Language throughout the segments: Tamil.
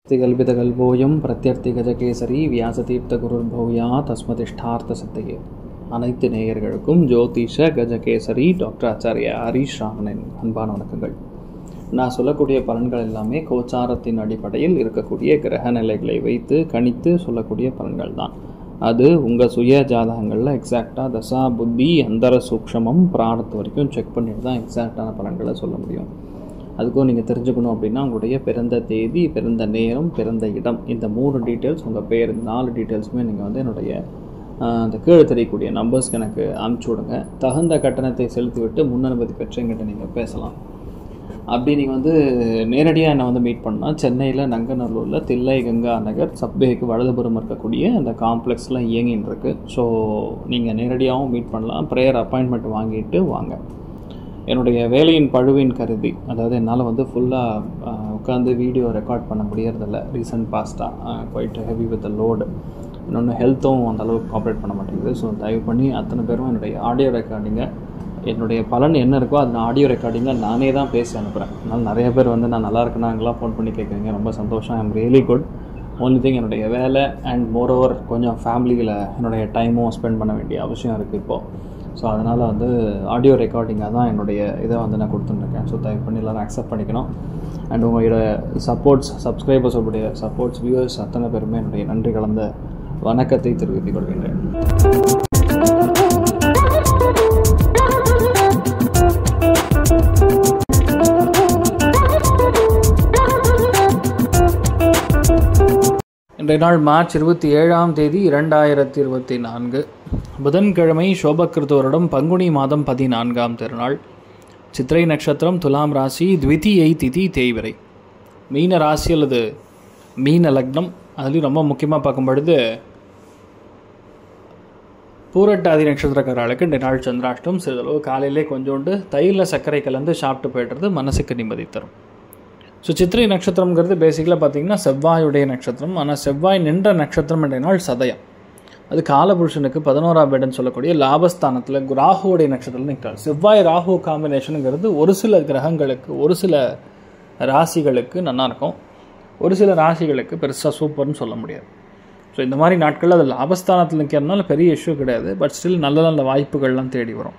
திகல்பிதகல்போயம் பிரத்யர்த்திகஜகேசரி வியாசதீர்த்தகுருர்பௌயா தஸ்மதிஷ்டார்த்தசித்தையே. அனைத்து நேயர்களுக்கும் ஜோதிஷ கஜகேசரி டாக்டர் ஆச்சாரியா ஹரீஷ் ராமனின் அன்பான வணக்கங்கள். நான் சொல்லக்கூடிய பலன்கள் எல்லாமே கோச்சாரத்தின் அடிப்படையில் இருக்கக்கூடிய கிரக நிலைகளை வைத்து கணித்து சொல்லக்கூடிய பலன்கள் தான். அது உங்கள் சுய ஜாதகங்களில் எக்ஸாக்டாக தசா புத்தி அந்தர சூக்ஷமம் பிராணத்து வரைக்கும் செக் பண்ணிட்டு தான் எக்ஸாக்டான பலன்களை சொல்ல முடியும். அதுக்கும் நீங்கள் தெரிஞ்சுக்கணும் அப்படின்னா உங்களுடைய பிறந்த தேதி, பிறந்த நேரம், பிறந்த இடம், இந்த 3 டீட்டெயில்ஸ், உங்கள் பேர், 4 டீட்டெயில்ஸுமே நீங்கள் என்னுடைய அந்த கீழே தெரியக்கூடிய நம்பர்ஸ்க்கு எனக்கு அனுப்பிச்சி விடுங்க. தகுந்த கட்டணத்தை செலுத்திவிட்டு முன்னனுமதி பெற்று எங்கிட்ட நீங்கள் பேசலாம். அப்படி நீங்கள் நேரடியாக என்னை மீட் பண்ணால் சென்னையில் நங்கநல்லூரில் தில்லை கங்கா நகர் சப்வேக்கு வலதுபுறம் இருக்கக்கூடிய அந்த காம்ப்ளெக்ஸில் இயங்கின்னு இருக்குது. ஸோ நீங்கள் நேரடியாகவும் மீட் பண்ணலாம். ப்ரேயர் அப்பாயின்மெண்ட் வாங்கிட்டு வாங்க. என்னுடைய வேலையின் பழுவின் கருதி, அதாவது என்னால் ஃபுல்லாக உட்காந்து வீடியோ ரெக்கார்ட் பண்ண முடியறதில்ல. ரீசன்ட் பாஸ்ட்டாக குவைட் ஹெவி வித் லோடு, இன்னொன்று ஹெல்த்தும் அந்தளவுக்கு ஆப்ரேட் பண்ண மாட்டேங்குது. ஸோ தயவு பண்ணி அத்தனை பேரும் என்னுடைய ஆடியோ ரெக்கார்டிங்கை, என்னுடைய பலன் என்ன இருக்கோ அது நான் ஆடியோ ரெக்கார்டிங்கில் நானே தான் பேசி அனுப்புகிறேன். அதனால் நிறைய பேர் நான் நல்லா இருக்குன்னாங்களாம் ஃபோன் பண்ணி கேட்குறீங்க. ரொம்ப சந்தோஷம். I am really good. Only thing, என்னுடைய வேலை அண்ட் மோரோவர் கொஞ்சம் ஃபேமிலியில் என்னுடைய டைமும் ஸ்பெண்ட் பண்ண வேண்டிய அவசியம் இருக்குது இப்போது. ஸோ அதனால் ஆடியோ ரெக்கார்டிங்காக தான் என்னுடைய இதை நான் கொடுத்துருக்கேன். ஸோ தயவு பண்ணி எல்லோரும் அக்செப்ட் பண்ணிக்கணும். அண்ட் உங்களோட சப்போர்ட்ஸ், சப்ஸ்கிரைபர்ஸோடைய சப்போர்ட்ஸ், வியூவர்ஸ் அத்தனை பேருமே என்னுடைய நன்றி கலந்த வணக்கத்தை தெரிவித்துக் கொள்கின்றேன். இன்றைய நாள் மார்ச் 27ஆம் தேதி 2024, புதன்கிழமை, சோபகிருத வருடம் பங்குனி மாதம் 14ஆம் திருநாள், சித்திரை நட்சத்திரம், துலாம் ராசி, த்விதியை திதி, தேய்விரை. மீன ராசி அல்லது மீன லக்னம். அதுலேயும் ரொம்ப முக்கியமாக பார்க்கும் பொழுது பூரட்டாதி நட்சத்திரக்காரர்களுக்கு இன்றைய நாள் சந்திராஷ்டம். சிறிதளவு காலையிலே கொஞ்சோண்டு தயிரில் சர்க்கரை கலந்து சாப்பிட்டு போய்டுறது மனசுக்கு நிம்மதி தரும். ஸோ சித்திரை நட்சத்திரங்கிறது பேசிக்கலாக பார்த்திங்கன்னா செவ்வாயுடைய நட்சத்திரம். ஆனால் செவ்வாய் நின்ற நட்சத்திரம் என்ற நாள் சதயம். அது காலபுருஷனுக்கு 11ஆம் வீடுன்னு சொல்லக்கூடிய லாபஸ்தானத்தில் ராகுவோடைய நட்சத்திரத்தில் நிற்கிறார். செவ்வாய் ராகு காம்பினேஷனுங்கிறது ஒரு சில கிரகங்களுக்கு, ஒரு சில ராசிகளுக்கு நல்லாயிருக்கும், ஒரு சில ராசிகளுக்கு பெருசாக சூப்பர்னு சொல்ல முடியாது. ஸோ இந்த மாதிரி நாட்களில் அது லாபஸ்தானத்தில் நிற்கிறதுனால பெரிய இஷ்யூ கிடையாது. பட் ஸ்டில் நல்ல நல்ல வாய்ப்புகள்லாம் தேடி வரும்.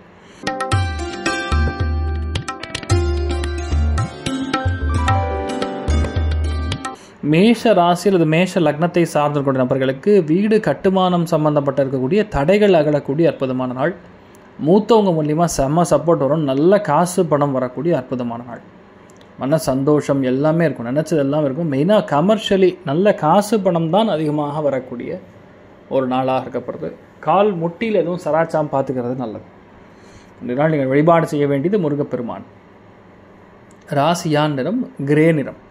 மேஷ ராசி அல்லது மேஷ லக்னத்தை சார்ந்திருக்கிற நபர்களுக்கு வீடு கட்டுமானம் சம்பந்தப்பட்ட இருக்கக்கூடிய தடைகள் அகலக்கூடிய அற்புதமான நாள். மூத்தவங்க மூலியமாக செம்ம சப்போர்ட் வரும். நல்ல காசு பணம் வரக்கூடிய அற்புதமான நாள். மன சந்தோஷம் எல்லாமே இருக்கும், நினச்சது எல்லாம் இருக்கும். மெயினாக கமர்ஷியலி நல்ல காசு பணம் தான் அதிகமாக வரக்கூடிய ஒரு நாளாக இருக்கப்படுறது. கால் முட்டியில் எதுவும் சராச்சாம் பார்த்துக்கிறது நல்லது. இந்த நாள் நீங்கள் வழிபாடு செய்ய வேண்டியது முருகப்பெருமான். ராசியான் நிறம் கிரே நிறம்.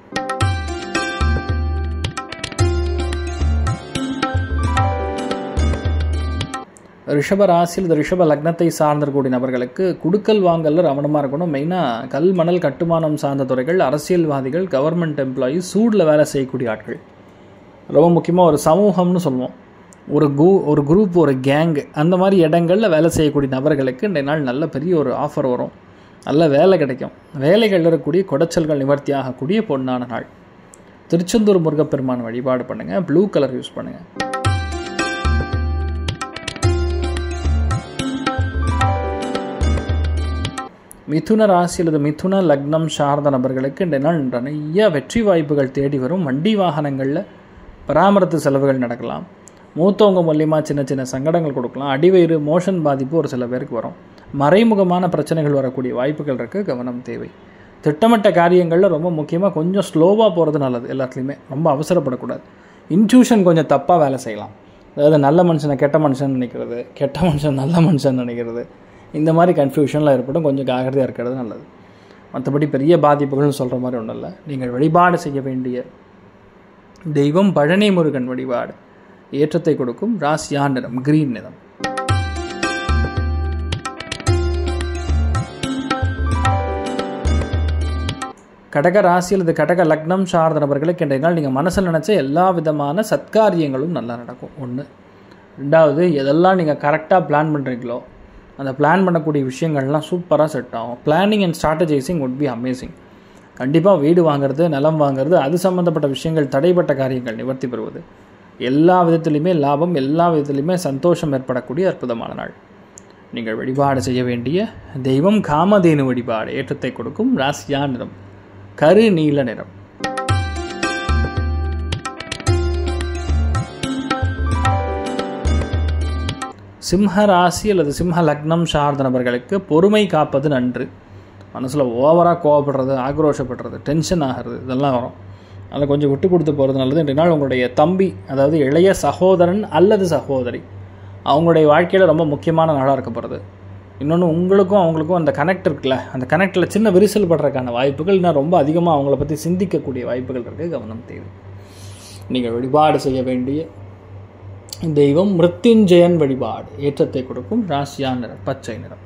ரிஷப ராசியில் இந்த ரிஷப லக்னத்தை சார்ந்திருக்கக்கூடிய நபர்களுக்கு குடுக்கல் வாங்கலில் கவனமாக இருக்கணும். மெயினாக கல் மணல் கட்டுமானம் சார்ந்த துறைகள், அரசியல்வாதிகள், கவர்மெண்ட் எம்ப்ளாயீஸ், சூடில் வேலை செய்யக்கூடிய ஆட்கள், ரொம்ப முக்கியமாக ஒரு சமூகம்னு சொல்லுவோம், ஒரு குரூப், ஒரு கேங், அந்த மாதிரி இடங்களில் வேலை செய்யக்கூடிய நபர்களுக்கு இந்த நாள் நல்ல பெரிய ஒரு ஆஃபர் வரும். நல்ல வேலை கிடைக்கும். வேலைகளில் இருக்கக்கூடிய குடைச்சல்கள் நிவர்த்தி ஆகக்கூடிய பொன்னான நாள். திருச்செந்தூர் முருகப்பெருமான் வழிபாடு பண்ணுங்கள். ப்ளூ கலர் யூஸ் பண்ணுங்கள். மிதுன ராசி அல்லது மிதுன லக்னம் சார்ந்த நபர்களுக்கு இந்த நாள் நிறைய வெற்றி வாய்ப்புகள் தேடி வரும். வண்டி வாகனங்களில் பராமரிப்பு செலவுகள் நடக்கலாம். மூத்தவங்க மூலியமாக சின்ன சின்ன சங்கடங்கள் கொடுக்கலாம். அடிவயிறு மோஷன் பாதிப்பு ஒரு சில பேருக்கு வரும். மறைமுகமான பிரச்சனைகள் வரக்கூடிய வாய்ப்புகள் இருக்குது. கவனம் தேவை. திட்டமிட்ட காரியங்களில் ரொம்ப முக்கியமாக கொஞ்சம் ஸ்லோவாக போகிறது நல்லது. எல்லாத்துலேயுமே ரொம்ப அவசரப்படக்கூடாது. இன்ட்யூஷன் கொஞ்சம் தப்பாக வேலை செய்யலாம். அதாவது நல்ல மனுஷனை கெட்ட மனுஷன் நினைக்கிறது, கெட்ட மனுஷன் நல்ல மனுஷன் நினைக்கிறது, இந்த மாதிரி கன்ஃபியூஷன்லாம் ஏற்படும். கொஞ்சம் ஜாகிரதையாக இருக்கிறது நல்லது. மற்றபடி பெரிய பாதிப்புகள்னு சொல்கிற மாதிரி ஒன்றும் இல்லை. நீங்கள் வழிபாடு செய்ய வேண்டிய தெய்வம் பழனி முருகன் வழிபாடு ஏற்றத்தை கொடுக்கும். ராசியான் நிறம் கிரீன் நிறம். கடக ராசி அல்லது கடக லக்னம் சார்ந்த நபர்களுக்கு இன்றைய நாள் நீங்கள் மனசில் நினச்ச எல்லா விதமான சத்காரியங்களும் நல்லா நடக்கும். 1. 2வது, எதெல்லாம் நீங்கள் கரெக்டாக பிளான் பண்ணுறீங்களோ அந்த பிளான் பண்ணக்கூடிய விஷயங்கள்லாம் சூப்பராக செட் ஆகும். Planning and strategizing would be amazing. கண்டிப்பாக வீடு வாங்குறது, நிலம் வாங்குறது, அது சம்மந்தப்பட்ட விஷயங்கள், தடைப்பட்ட காரியங்கள் நிவர்த்தி பெறுவது, எல்லா விதத்துலையுமே லாபம், எல்லா விதத்துலையுமே சந்தோஷம் ஏற்படக்கூடிய அற்புதமான நாள். நீங்கள் வழிபாடு செய்ய வேண்டிய தெய்வம் காமதேனு வழிபாடு. ஏற்றத்தை கொடுக்கும் ராசியா நிறம் கரு நீல நிறம். சிம்ம ராசி அல்லது சிம்ம லக்னம் சார்ந்த நபர்களுக்கு பொறுமை காப்பது நன்று. மனசில் ஓவராக கோவப்படுறது, ஆக்ரோஷப்படுறது, டென்ஷன் ஆகிறது, இதெல்லாம் வரும். அதில் கொஞ்சம் விட்டு கொடுத்து போகிறது நல்லது. இன்றைய நாள் உங்களுடைய தம்பி, அதாவது இளைய சகோதரன் அல்லது சகோதரி, அவங்களுடைய வாழ்க்கையில் ரொம்ப முக்கியமான நாளாக இருக்கப்படுறது. இன்னொன்று, உங்களுக்கும் அவங்களுக்கும் அந்த கனெக்ட் இருக்குல்ல, அந்த கனெக்டில் சின்ன விரிசல் படுறதுக்கான வாய்ப்புகள், இன்னும் ரொம்ப அதிகமாக அவங்கள பற்றி சிந்திக்கக்கூடிய வாய்ப்புகள் இருக்குது. கவனம் தேவை. நீங்கள் வழிபாடு செய்ய வேண்டிய தெய்வம் மிருத்யுஞ்சயன் வழிபாடு. ஏற்றத்தை கொடுக்கும் ராசியா நிறம் பச்சை நிறம்.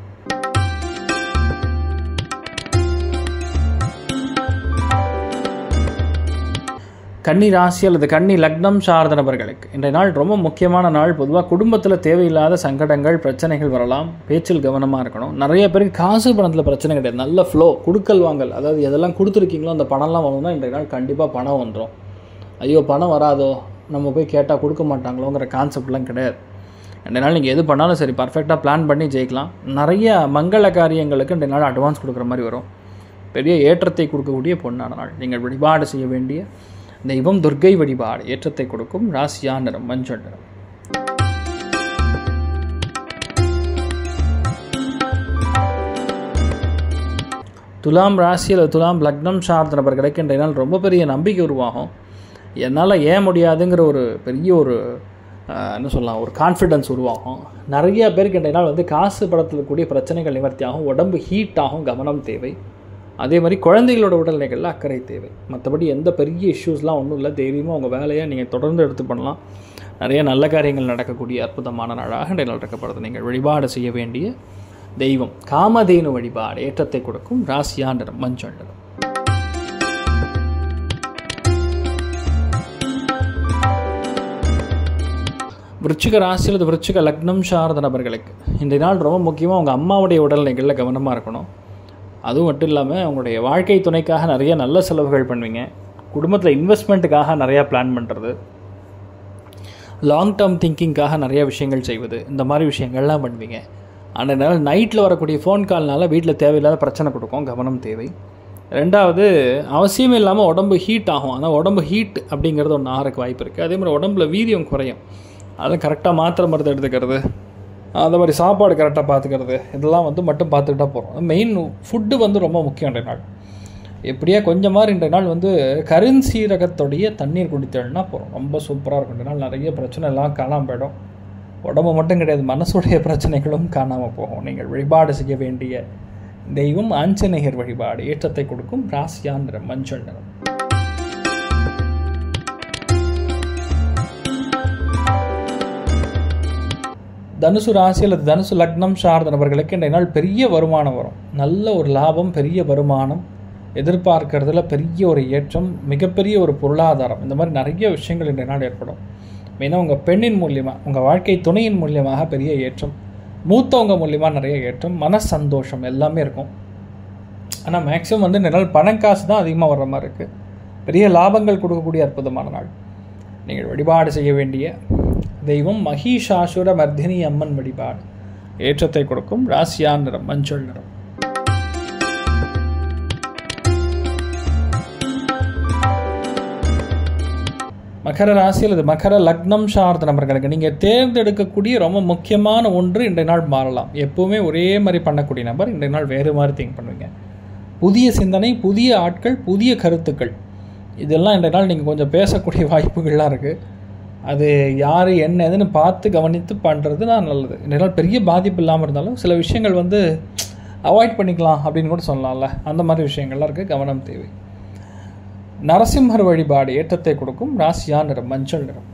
கன்னி ராசி அல்லது கன்னி லக்னம் சார்ந்த நபர்களுக்கு இன்றைய நாள் ரொம்ப முக்கியமான நாள். பொதுவாக குடும்பத்தில் தேவையில்லாத சங்கடங்கள், பிரச்சனைகள் வரலாம். பேச்சில் கவனமாக இருக்கணும். நிறைய பேருக்கு காசு பணத்தில் பிரச்சனை கிடையாது, நல்ல ஃப்ளோ, கொடுக்கல் வாங்கல், அதாவது எதெல்லாம் கொடுத்துருக்கீங்களோ அந்த பணம்லாம் வரணும்னா இன்றைய நாள் கண்டிப்பாக பணம் வந்துடும். ஐயோ பணம் வராதோ, நம்ம போய் கேட்டால் கொடுக்க மாட்டாங்களோங்கிற கான்செப்ட்லாம் கிடையாது. இன்றைய நாள் நீங்கள் எது பண்ணாலும் சரி, பர்ஃபெக்டாக பிளான் பண்ணி ஜெயிக்கலாம். நிறைய மங்கள காரியங்களுக்கு இன்றைய நாள் அட்வான்ஸ் கொடுக்குற மாதிரி வரும். பெரிய ஏற்றத்தை கொடுக்கக்கூடிய பொன்னான நாள். நீங்கள் வழிபாடு செய்ய வேண்டிய தெய்வம் துர்க்கை வழிபாடு. ஏற்றத்தை கொடுக்கும் ராசியா நிறம் மஞ்சள் நிறம். துலாம் ராசி அல்லது துலாம் லக்னம் சார்ந்த நபர்களுக்கு இன்றைய நாள் ரொம்ப பெரிய நம்பிக்கை உருவாகும். என்னால் ஏன் முடியாதுங்கிற ஒரு பெரிய ஒரு என்ன சொல்லலாம், ஒரு கான்ஃபிடென்ஸ் உருவாகும். நிறைய பேருக்கு இன்றைய நாள் காசு படத்தில் கூடிய பிரச்சனைகள் நிவர்த்தி ஆகும். உடம்பு ஹீட் ஆகும். கவனம் தேவை. அதே மாதிரி குழந்தைகளோட உடல்நிலைகளில் அக்கறை தேவை. மற்றபடி எந்த பெரிய இஷ்யூஸ்லாம் ஒன்றும் இல்லை. தைரியமாக உங்கள் வேலையை நீங்கள் தொடர்ந்து எடுத்து பண்ணலாம். நிறைய நல்ல காரியங்கள் நடக்கக்கூடிய அற்புதமான நாளாக இன்றைய நாள் இருக்கப்படுது. நீங்கள் வழிபாடு செய்ய வேண்டிய தெய்வம் காமதேனு வழிபாடு. ஏற்றத்தை கொடுக்கும் ராசியா நிறம் மஞ்சள் நிறம். விருச்சிக ராசி அல்லது விருச்சிக லக்னம் சார்ந்த நபர்களுக்கு இன்றைய நாள் ரொம்ப முக்கியமாக உங்கள் அம்மாவுடைய உடல்நிலைகளில் கவனமாக இருக்கணும். அதுவும் மட்டும் இல்லாமல் உங்களுடைய வாழ்க்கை துணைக்காக நிறைய நல்ல செலவுகள் பண்ணுவீங்க. குடும்பத்தில் இன்வெஸ்ட்மெண்ட்டுக்காக நிறையா பிளான் பண்ணுறது, லாங் டேர்ம் திங்கிங்காக நிறைய விஷயங்கள் செய்வது, இந்த மாதிரி விஷயங்கள்லாம் பண்ணுவீங்க. அதனால் நைட்டில் வரக்கூடிய ஃபோன் கால்னால வீட்டில் தேவையில்லாத பிரச்சனை கொடுக்கும். கவனம் தேவை. ரெண்டாவது, அவசியம் இல்லாமல் உடம்பு ஹீட் ஆகும். ஆனால் உடம்பு ஹீட் அப்படிங்கிறது ஒன்று ஆகிறதுக்கு வாய்ப்பு இருக்குது. அதே மாதிரி உடம்புல வீரியம் குறையும். அதை கரெக்டாக மாத்திரை மருந்து எடுத்துக்கிறது, அந்த மாதிரி சாப்பாடு கரெக்டாக பார்த்துக்கிறது, இதெல்லாம் மட்டும் பார்த்துக்கிட்டா போகிறோம். மெயின் ஃபுட்டு ரொம்ப முக்கியம். இன்றைய நாள் எப்படியா கொஞ்சம் மாதிரி இன்றைய நாள் கருஞ்சீரகத்துடைய தண்ணீர் குடித்தேன்னா போகிறோம். ரொம்ப சூப்பராக இருக்கும். இன்றைய நாள் நிறைய பிரச்சனை எல்லாம் காணாமல் போயிடும். உடம்பு மட்டும் கிடையாது, மனசுடைய பிரச்சனைகளும் காணாமல் போகும். நீங்கள் வழிபாடு செய்ய வேண்டிய தெய்வம் ஆஞ்சநேயர் வழிபாடு. ஏற்றத்தை கொடுக்கும் ராசியா நிறம் மஞ்சள் நிறம். தனுசு ராசி அல்லது தனுசு லக்னம் சார்ந்த நபர்களுக்கு இன்றைய நாள் பெரிய வருமானம் வரும். நல்ல ஒரு லாபம், பெரிய வருமானம், எதிர்பார்க்கறதுல பெரிய ஒரு ஏற்றம், மிகப்பெரிய ஒரு பொருளாதாரம், இந்த மாதிரி நிறைய விஷயங்கள் இன்றைய நாள் ஏற்படும். மெயினாக உங்கள் பெண்ணின் மூலியமாக, உங்கள் வாழ்க்கை துணையின் மூலியமாக பெரிய ஏற்றம், மூத்தவங்க மூலியமாக நிறைய ஏற்றம், மன சந்தோஷம் எல்லாமே இருக்கும். ஆனால் மேக்ஸிமம் இன்றைய நாள் பணக்காசு தான் அதிகமாக வர்ற மாதிரி இருக்குது. பெரிய லாபங்கள் கொடுக்கக்கூடிய அற்புதமான நாள். நீங்கள் வழிபாடு செய்ய வேண்டிய தெய்வம் மகிஷாசுர மர்தினி அம்மன் வழிபாடு. ஏற்றத்தை கொடுக்கும் ராசியா நிறம் மஞ்சள் நிறம். மகர ராசி அல்லது மகர லக்னம் சார்ந்த நபர்களுக்கு நீங்கள் தேர்ந்தெடுக்கக்கூடிய ரொம்ப முக்கியமான ஒன்று இன்றைய நாள் மாறலாம். எப்போவுமே ஒரே மாதிரி பண்ணக்கூடிய நபர் இன்றைய நாள் வேறு மாதிரி திங்க் பண்ணுவீங்க. புதிய சிந்தனை, புதிய ஆட்கள், புதிய கருத்துக்கள், இதெல்லாம் இன்றைய நாள் நீங்கள் கொஞ்சம் பேசக்கூடிய வாய்ப்புகள்லாம் இருக்குது. அது யார் என்ன எதுன்னு பார்த்து கவனித்து பண்ணுறது தான் நல்லது. இன்றைய நாள் பெரிய பாதிப்பு இல்லாமல் இருந்தாலும் சில விஷயங்கள் அவாய்ட் பண்ணிக்கலாம் அப்படின்னு கூட சொல்லலாம்ல, அந்த மாதிரி விஷயங்கள்லாம் இருக்குது. கவனம் தேவை. நரசிம்மர் வழிபாடு. ஏற்றத்தை கொடுக்கும் ராசியா நிறம் மஞ்சள் நிறம்.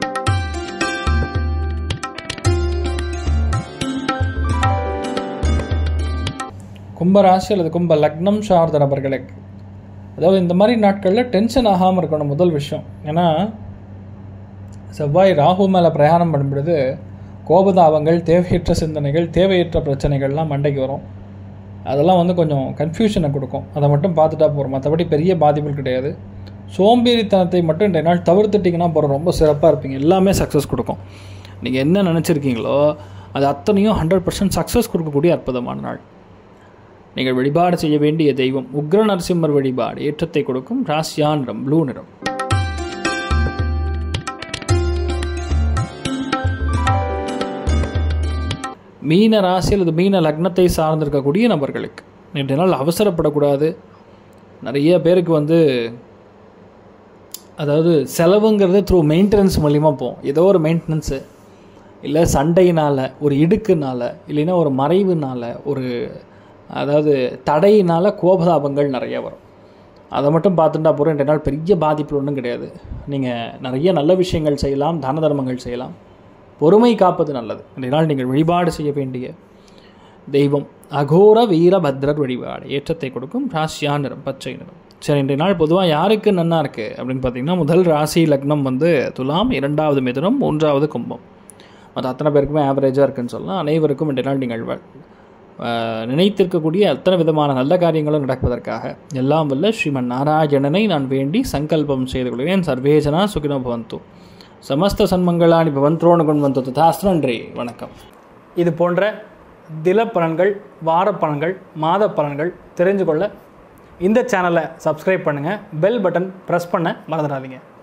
கும்பராசி அல்லது கும்ப லக்னம் சார்ந்த நபர்களுக்கு, அதாவது இந்த மாதிரி நாட்களில் டென்ஷன் ஆகாமல் இருக்கணும். முதல் விஷயம், ஏன்னா செவ்வாய் ராகு மேலே பிரயாணம் பண்ணும்பொழுது கோபதாபங்கள், தேவையற்ற சிந்தனைகள், தேவையற்ற பிரச்சனைகள்லாம் மண்டைக்கு வரும். அதெல்லாம் வந்து கொஞ்சம் கன்ஃபியூஷனை கொடுக்கும். அதை மட்டும் பார்த்துட்டா போகிறோம், மற்றபடி பெரிய பாதிப்புகள் கிடையாது. சோம்பேறித்தனத்தை மட்டும் இன்றைய நாள் தவிர்த்துட்டிங்கன்னா போகிறோம், ரொம்ப சிறப்பாக இருப்பீங்க. எல்லாமே சக்ஸஸ் கொடுக்கும். நீங்கள் என்ன நினச்சிருக்கீங்களோ அது அத்தனையும் 100% சக்ஸஸ் கொடுக்கக்கூடிய அற்புதமான நாள். நீங்கள் வழிபாடு செய்ய வேண்டிய தெய்வம் உக்ர நரசிம்மர் வழிபாடு. ஏற்றத்தை கொடுக்கும். ராசியா நிறம் ப்ளூ நிறம். மீன ராசி அல்லது மீன லக்னத்தை சார்ந்திருக்கக்கூடிய நபர்களுக்கு இன்றைய நாள் அவசரப்படக்கூடாது. நிறைய பேருக்கு வந்து அதாவது செலவுங்கிறது த்ரூ மெயின்டெனன்ஸ் மூலிமா போகும். ஏதோ ஒரு மெயின்டெனன்ஸு, இல்லை சண்டையினால், ஒரு இடுக்குனால், இல்லைன்னா ஒரு மறைவுனால், ஒரு அதாவது தடையினால் கோபதாபங்கள் நிறைய வரும். அதை மட்டும் பார்த்துட்டா போகிறோம். இன்றைய நாள் பெரிய பாதிப்பு ஒன்றும் கிடையாது. நீங்கள் நிறைய நல்ல விஷயங்கள் செய்யலாம், தான தர்மங்கள் செய்யலாம். பொறுமை காப்பது நல்லது. இன்றைய நாள் நீங்கள் வழிபாடு செய்ய வேண்டிய தெய்வம் அகோர வீரபத்ரர் வழிபாடு. ஏற்றத்தை கொடுக்கும். ராசியா நிறம் பச்சை நிறம். சரி, இன்றைய நாள் பொதுவாக யாருக்கு நன்னா இருக்குது அப்படின்னு பார்த்தீங்கன்னா, முதல் ராசி லக்னம் வந்து துலாம், 2வது மிதுனம், 3வது கும்பம். மற்ற அத்தனை பேருக்குமே ஆவரேஜாக இருக்குதுன்னு சொல்லலாம். அனைவருக்கும் இன்றைய நாள் நீங்கள் நினைத்திருக்கக்கூடிய அத்தனை விதமான நல்ல காரியங்களும் நடப்பதற்காக எல்லாம் வல்ல ஸ்ரீமன் நாராயணனை நான் வேண்டி சங்கல்பம் செய்து கொள்கிறேன். சர்வேஜனா சுகினோ பவந்து, சமஸ்த சன்மங்களானி பவந்தோனு குண்வந்து ததாஸ்து. நன்றி, வணக்கம். இது போன்ற தில பலன்கள், வார பலன்கள், மாத பலன்கள் தெரிஞ்சு கொள்ள இந்த சேனலை சப்ஸ்கிரைப் பண்ணுங்கள். பெல் பட்டன் ப்ரெஸ் பண்ண மறந்துடாதீங்க.